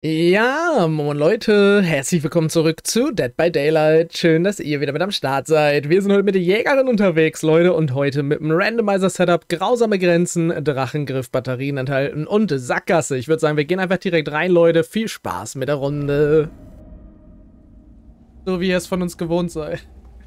Ja, moin Leute, herzlich willkommen zurück zu Dead by Daylight. Schön, dass ihr wieder mit am Start seid. Wir sind heute mit der Jägerin unterwegs, Leute, und heute mit dem Randomizer-Setup, grausame Grenzen, Drachengriff, Batterien enthalten und Sackgasse. Ich würde sagen, wir gehen einfach direkt rein, Leute. Viel Spaß mit der Runde. So wie ihr es von uns gewohnt seid.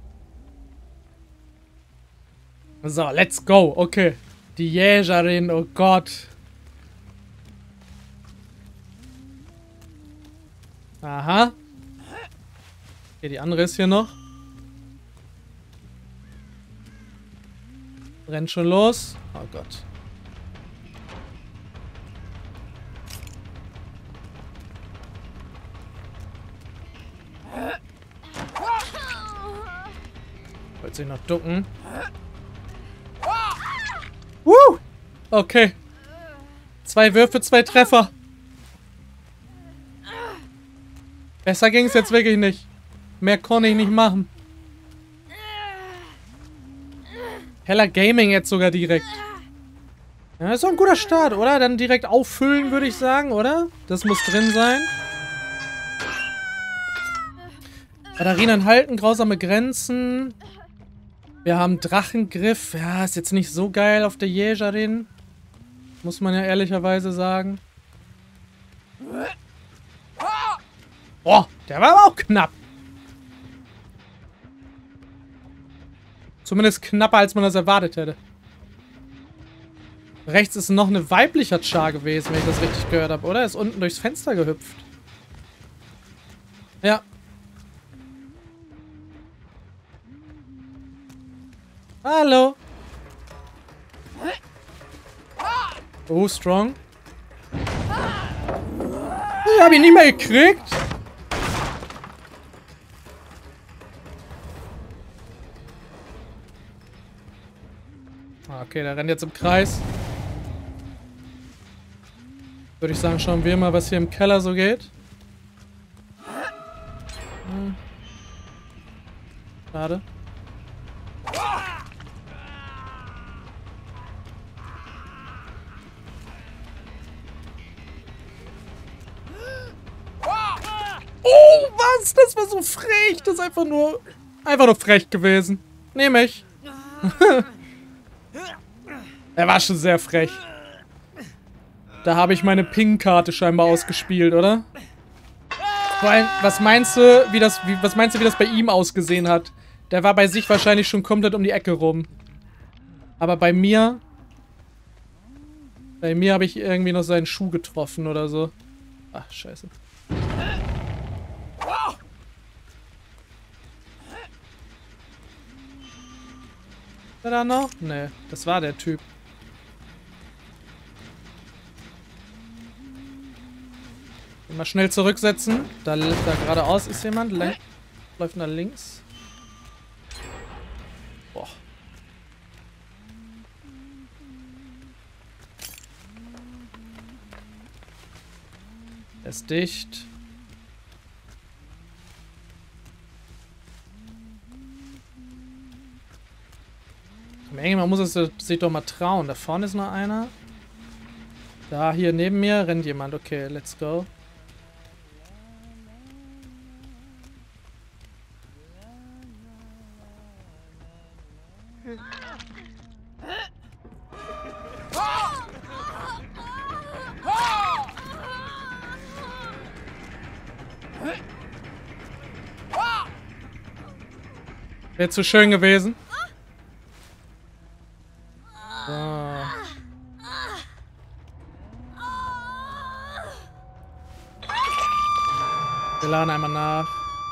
So, let's go. Okay. Die Jägerin, oh Gott. Aha. Okay, die andere ist hier noch. Rennt schon los. Oh Gott. Wollte sich noch ducken. Okay. 2 Würfe, 2 Treffer. Besser ging es jetzt wirklich nicht. Mehr konnte ich nicht machen. Heller Gaming jetzt sogar direkt. Ja, ist doch ein guter Start, oder? Dann direkt auffüllen, würde ich sagen, oder? Das muss drin sein. Batterien enthalten, grausame Grenzen. Wir haben Drachengriff. Ja, ist jetzt nicht so geil auf der Jägerin. Muss man ja ehrlicherweise sagen. Oh, der war aber auch knapp. Zumindest knapper, als man das erwartet hätte. Rechts ist noch eine weibliche Char gewesen, wenn ich das richtig gehört habe, oder? Ist unten durchs Fenster gehüpft. Ja. Hallo. Oh, strong. Ich hab ihn nicht mehr gekriegt. Okay, der rennt jetzt im Kreis. Würde ich sagen, schauen wir mal, was hier im Keller so geht. Schade. Oh, was? Das war so frech. Das ist einfach nur frech gewesen. Nehme ich. Er war schon sehr frech. Da habe ich meine Ping-Karte scheinbar ausgespielt, oder? Vor allem, was meinst du, wie das bei ihm ausgesehen hat? Der war bei sich wahrscheinlich schon komplett um die Ecke rum. Aber bei mir habe ich irgendwie noch seinen Schuh getroffen oder so. Ach, scheiße. Ist er da noch? Nee, das war der Typ. Mal schnell zurücksetzen. Da geradeaus ist jemand. Läuft nach links. Boah. Er ist dicht. Irgendwann muss es sich doch mal trauen. Da vorne ist noch einer. Da, hier neben mir rennt jemand. Okay, let's go. Wäre zu schön gewesen. So. Wir laden einmal nach.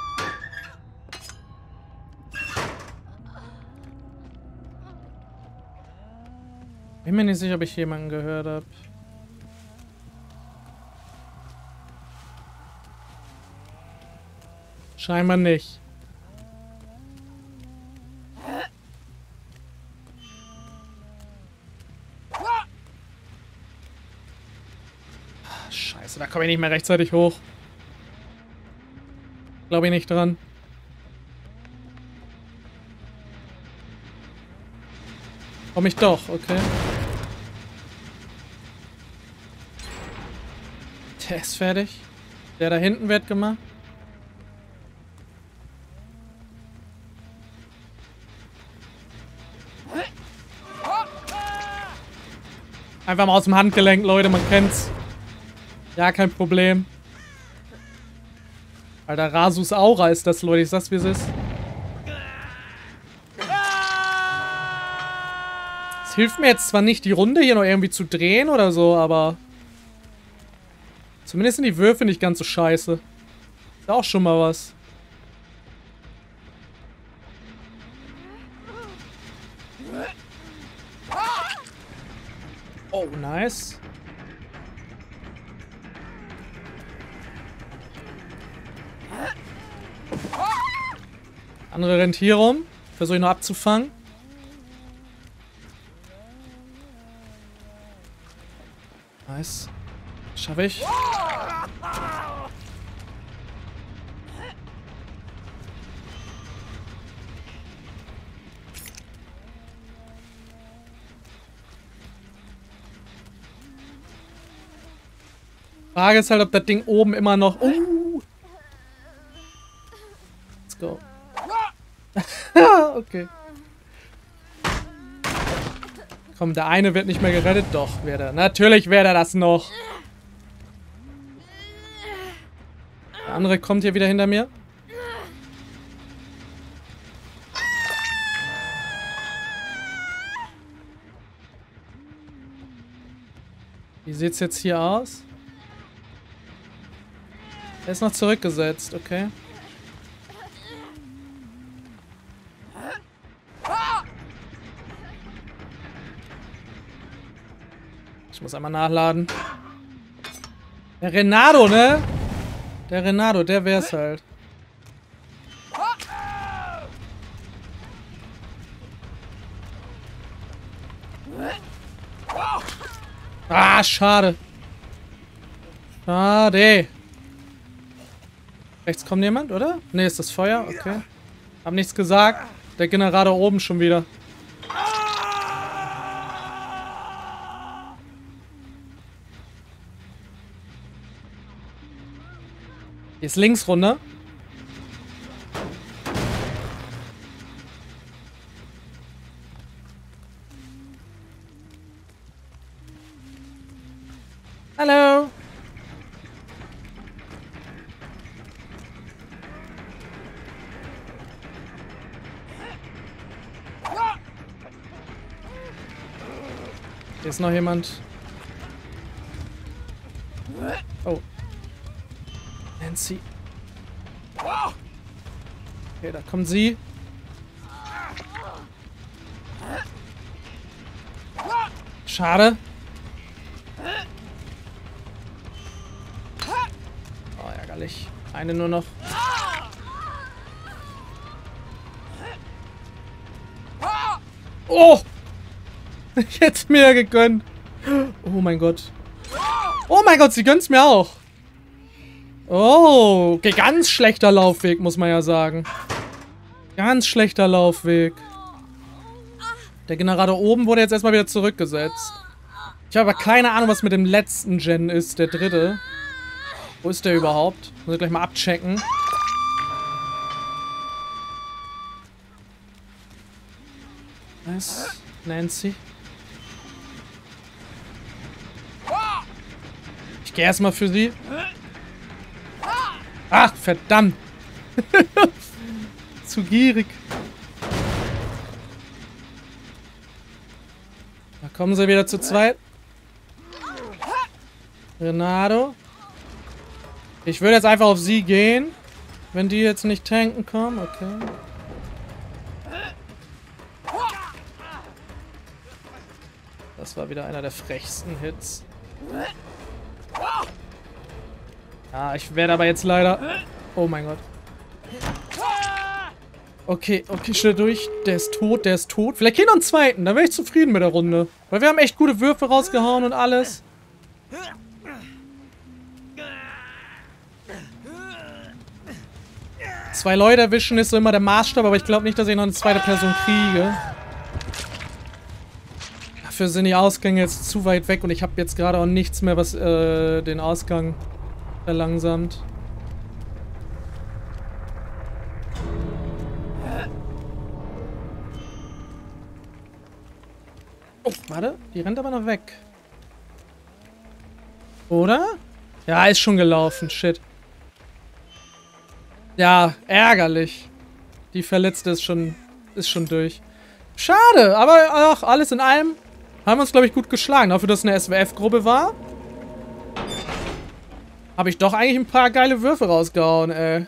Bin mir nicht sicher, ob ich jemanden gehört habe. Scheinbar nicht. Scheiße, da komme ich nicht mehr rechtzeitig hoch. Glaube ich nicht dran. Komme ich doch, okay. Der ist fertig. Der da hinten wird gemacht. Einfach mal aus dem Handgelenk, Leute, man kennt's. Ja, kein Problem. Alter, Rasus Aura ist das, Leute, ich sag's, wie es ist. Es hilft mir jetzt zwar nicht, die Runde hier noch irgendwie zu drehen oder so, aber... Zumindest sind die Würfe nicht ganz so scheiße. Ist auch schon mal was. Oh, nice. Andere rennt hier rum. Versuche ich noch abzufangen. Nice. Schaffe ich. Frage ist halt, ob das Ding oben immer noch... Let's go. Okay. Komm, der eine wird nicht mehr gerettet. Doch, wird er. Natürlich wird er das noch. Der andere kommt hier wieder hinter mir. Wie sieht's jetzt hier aus? Er ist noch zurückgesetzt, okay. Ich muss einmal nachladen. Der Renato, ne? Der Renato, der wär's halt. Ah, schade. Schade. Rechts kommt jemand, oder? Ne, ist das Feuer? Okay. Hab nichts gesagt. Der Generator oben schon wieder. Hier ist links runter. Hallo. Hier ist noch jemand. Oh. Nancy. Okay, da kommt sie. Schade. Oh, ärgerlich. Eine nur noch. Oh! Ich hätte es mir gegönnt. Oh mein Gott. Oh mein Gott, sie gönnt's mir auch. Oh, okay, ganz schlechter Laufweg, muss man ja sagen. Ganz schlechter Laufweg. Der Generator oben wurde jetzt erstmal wieder zurückgesetzt. Ich habe aber keine Ahnung, was mit dem letzten Gen ist, der dritte. Wo ist der überhaupt? Muss ich gleich mal abchecken. Nice. Nancy. Ich gehe erstmal für sie. Ach, verdammt. Zu gierig. Da kommen sie wieder zu zweit. Renato. Ich würde jetzt einfach auf sie gehen. Wenn die jetzt nicht tanken kommen. Okay. Das war wieder einer der frechsten Hits. Ja, ich werde aber jetzt leider... Oh mein Gott. Okay, okay, schnell durch. Der ist tot, der ist tot. Vielleicht noch einen zweiten, dann wäre ich zufrieden mit der Runde. Weil wir haben echt gute Würfe rausgehauen und alles. Zwei Leute erwischen ist so immer der Maßstab, aber ich glaube nicht, dass ich noch eine zweite Person kriege. Dafür sind die Ausgänge jetzt zu weit weg und ich habe jetzt gerade auch nichts mehr, was den Ausgang verlangsamt. Oh, warte. Die rennt aber noch weg. Oder? Ja, ist schon gelaufen. Shit. Ja, ärgerlich. Die Verletzte ist schon durch. Schade, aber ach, alles in allem haben wir uns, glaube ich, gut geschlagen. Dafür, dass es eine SWF-Gruppe war, habe ich doch eigentlich ein paar geile Würfe rausgehauen, ey.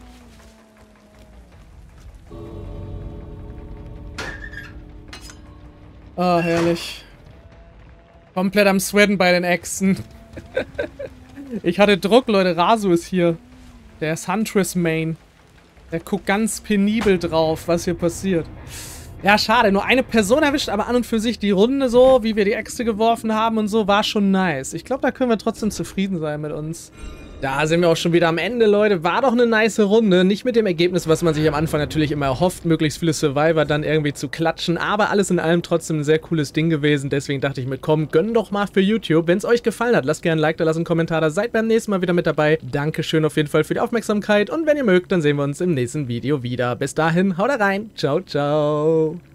Oh, herrlich. Komplett am Sweaten bei den Echsen. Ich hatte Druck, Leute. Rasu ist hier. Der ist Huntress Main. Der guckt ganz penibel drauf, was hier passiert. Ja, schade. Nur eine Person erwischt, aber an und für sich die Runde so, wie wir die Äxte geworfen haben und so, war schon nice. Ich glaube, da können wir trotzdem zufrieden sein mit uns. Da sind wir auch schon wieder am Ende, Leute. War doch eine nice Runde. Nicht mit dem Ergebnis, was man sich am Anfang natürlich immer erhofft, möglichst viele Survivor dann irgendwie zu klatschen. Aber alles in allem trotzdem ein sehr cooles Ding gewesen. Deswegen dachte ich mir, komm, gönn doch mal für YouTube. Wenn es euch gefallen hat, lasst gerne ein Like da, lasst einen Kommentar da. Seid beim nächsten Mal wieder mit dabei. Dankeschön auf jeden Fall für die Aufmerksamkeit. Und wenn ihr mögt, dann sehen wir uns im nächsten Video wieder. Bis dahin, haut rein. Ciao, ciao.